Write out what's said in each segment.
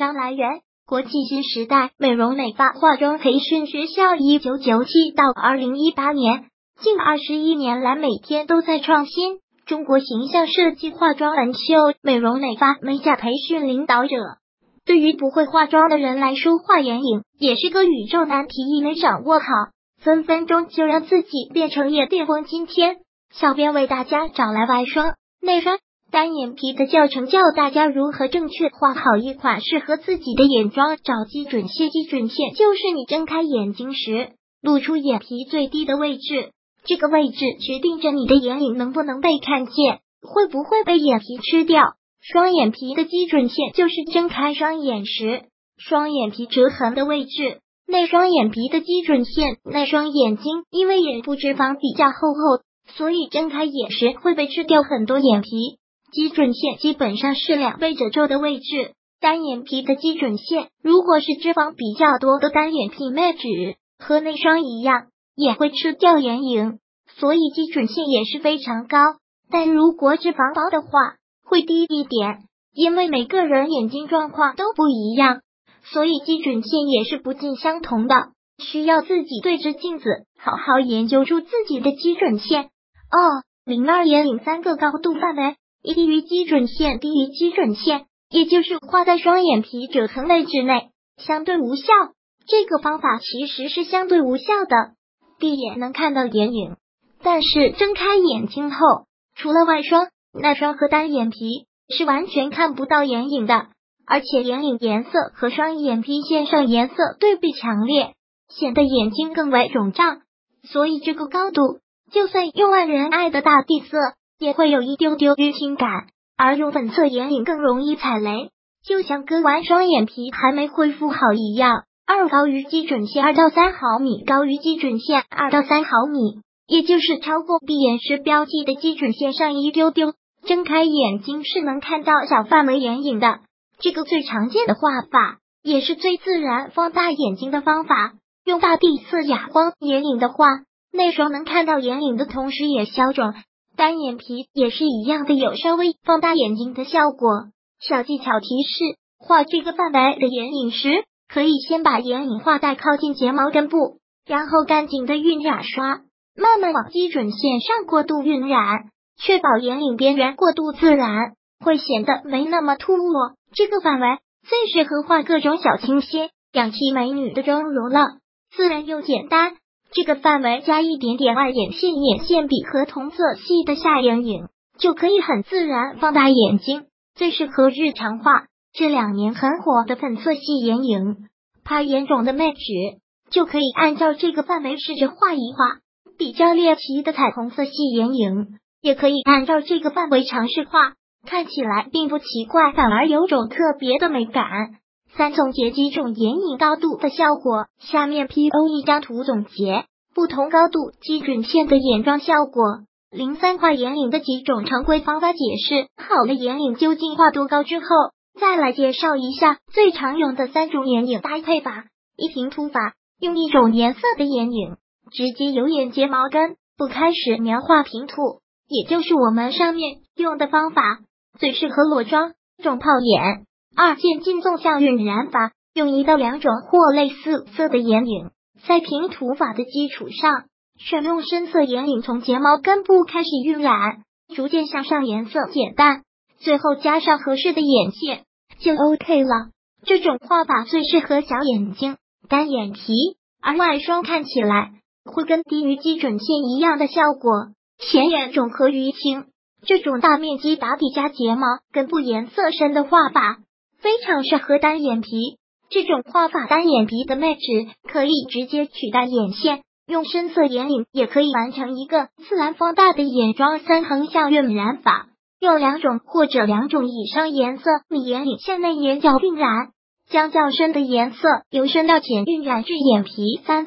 章来源：国际新时代美容美发化妆培训学校1997到2018年，近21年来每天都在创新。中国形象设计化妆恩秀美容美发美甲培训领导者。对于不会化妆的人来说，画眼影也是个宇宙难题，一没掌握好，分分钟就让自己变成夜店风。今天，小编为大家找来外双、内双、单眼皮的教程，教大家如何正确画好一款适合自己的眼妆。找基准线，基准线就是你睁开眼睛时露出眼皮最低的位置，这个位置决定着你的眼影能不能被看见，会不会被眼皮吃掉。双眼皮的基准线就是睁开双眼时双眼皮折痕的位置。内双眼皮的基准线，内双眼睛因为眼部脂肪比较厚，所以睁开眼时会被吃掉很多眼皮，基准线基本上是2倍褶皱的位置。单眼皮的基准线，如果是脂肪比较多的单眼皮妹纸，和内双一样也会吃掉眼影，所以基准线也是非常高。但如果脂肪薄的话会低一点，因为每个人眼睛状况都不一样，所以基准线也是不尽相同的，需要自己对着镜子好好研究出自己的基准线。02眼影3个高度范围，低于基准线，低于基准线，也就是画在双眼皮褶痕位置内，相对无效。这个方法其实是相对无效的，闭眼能看到眼影，但是睁开眼睛后，除了外双、内双和单眼皮，是完全看不到眼影的，而且眼影颜色和双眼皮线上颜色对比强烈，显得眼睛更为肿胀，所以这个高度就算用万人爱的大地色也会有一丢丢淤青感，而用粉色眼影更容易踩雷，就像割完双眼皮还没恢复好一样。高于基准线2到3毫米，高于基准线2到3毫米，也就是超过闭眼时标记的基准线上一丢丢。睁开眼睛是能看到小范围眼影的，这个最常见的画法，也是最自然放大眼睛的方法。用大地色哑光眼影的话，内双能看到眼影的同时也消肿，单眼皮也是一样的，有稍微放大眼睛的效果。小技巧提示：画这个范围的眼影时，可以先把眼影画带靠近睫毛根部，然后干净的晕染刷，慢慢往基准线上过度晕染，确保眼影边缘过渡自然，会显得没那么突兀。这个范围最适合画各种小清新、洋气美女的妆容了，自然又简单。这个范围加一点点外眼线、眼线笔和同色系的下眼影，就可以很自然放大眼睛，最适合日常画。这2年很火的粉色系眼影，怕眼肿的妹纸就可以按照这个范围试着画一画。比较猎奇的彩虹色系眼影也可以按照这个范围尝试画，看起来并不奇怪，反而有种特别的美感。总结几种眼影高度的效果，下面 PO 一张图总结不同高度基准线的眼妆效果。03画眼影的几种常规方法，解释好的眼影究竟画多高之后，再来介绍一下最常用的3种眼影搭配法。平涂法，用一种颜色的眼影直接由眼睫毛根部开始描画平涂，也就是我们上面用的方法，最适合裸妆、重泡眼。渐进纵向晕染法，用1到2种或类似色的眼影，在平涂法的基础上，选用深色眼影从睫毛根部开始晕染，逐渐向上颜色减淡，最后加上合适的眼线就 OK 了。这种画法最适合小眼睛、单眼皮，而外双看起来会跟低于基准线一样的效果，显眼肿和淤青。这种大面积打底加睫毛根部颜色深的画法非常适合单眼皮。这种画法单眼皮的妹纸可以直接取代眼线，用深色眼影也可以完成一个自然放大的眼妆。横向晕染法，用2种或者2种以上颜色的眼影向内眼角晕染，将较深的颜色由深到浅晕染至眼皮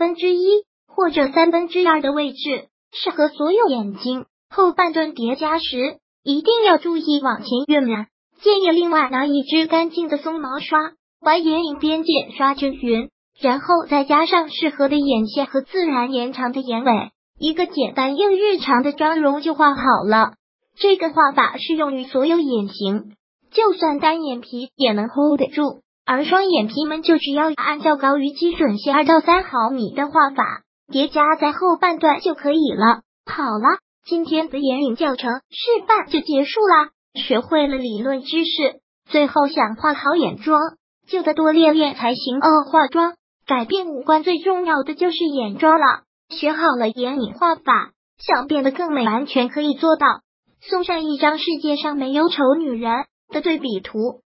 1/3或者2/3的位置，适合所有眼睛。后半段叠加时一定要注意往前晕染，建议另外拿一支干净的松毛刷把眼影边界刷均匀，然后再加上适合的眼线和自然延长的眼尾，一个简单又日常的妆容就画好了。这个画法适用于所有眼型，就算单眼皮也能 hold 得住。 而双眼皮们就只要按照高于基准线2到3毫米的画法叠加在后半段就可以了。好了，今天的眼影教程示范就结束啦，学会了理论知识，最后想画好眼妆就得多练练才行。化妆改变五官最重要的就是眼妆了，学好了眼影画法，想变得更美完全可以做到。送上一张世界上没有丑女人的对比图。